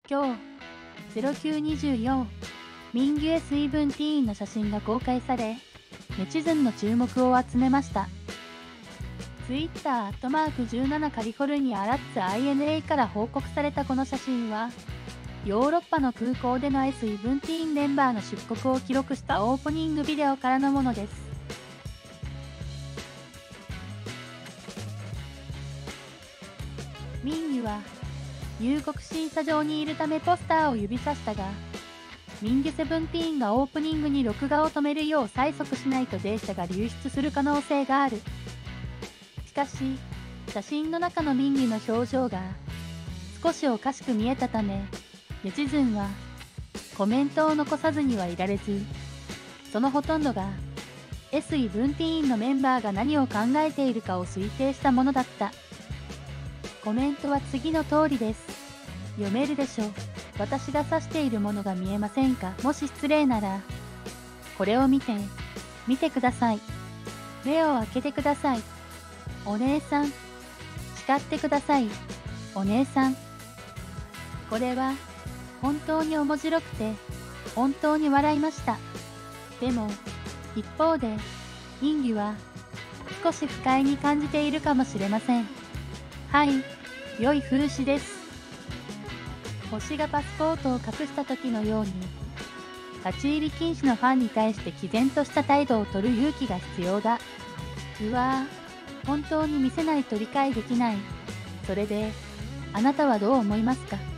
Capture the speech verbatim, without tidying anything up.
今日、ゼロきゅうにじゅうよん、ミンギュエスイブンティーンの写真が公開され、ネチズンの注目を集めました。ツイッターアットマークじゅうななカリフォルニアアラッツ アイエヌエー から報告されたこの写真は、ヨーロッパの空港での エスイブンティーンメンバーの出国を記録したオープニングビデオからのものです。ミンギュは入国審査場にいるためポスターを指さしたが、ミンギュセブンティーンがオープニングに録画を止めるよう催促しないとデータが流出する可能性がある。しかし、写真の中のミンギュの表情が少しおかしく見えたため、ネチズンはコメントを残さずにはいられず、そのほとんどが エスイブンティーンのメンバーが何を考えているかを推定したものだった。コメントは次の通りです。読めるでしょ。私が指しているものが見えませんか？もし失礼なら、これを見て、見てください。目を開けてください。お姉さん。誓ってください。お姉さん。これは、本当に面白くて、本当に笑いました。でも、一方で、ミンギュは、少し不快に感じているかもしれません。はい、良い風刺です。星がパスポートを隠した時のように、立ち入り禁止のファンに対して毅然とした態度を取る勇気が必要だ。うわぁ、本当に見せないと理解できない。それで、あなたはどう思いますか？